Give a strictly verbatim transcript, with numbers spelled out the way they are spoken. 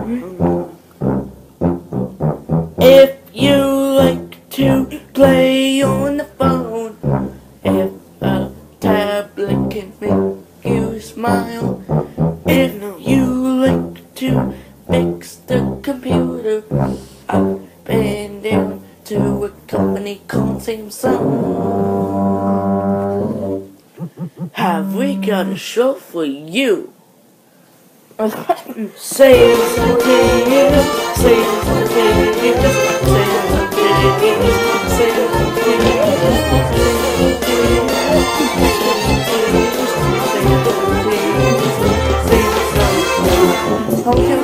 If you like to play on the phone, if a tablet can make you smile, if you like to fix the computer, I've been down to a company called Samsung. Have we got a show for you? SamsungTales, SamsungTales, SamsungTales, SamsungTales, SamsungTales.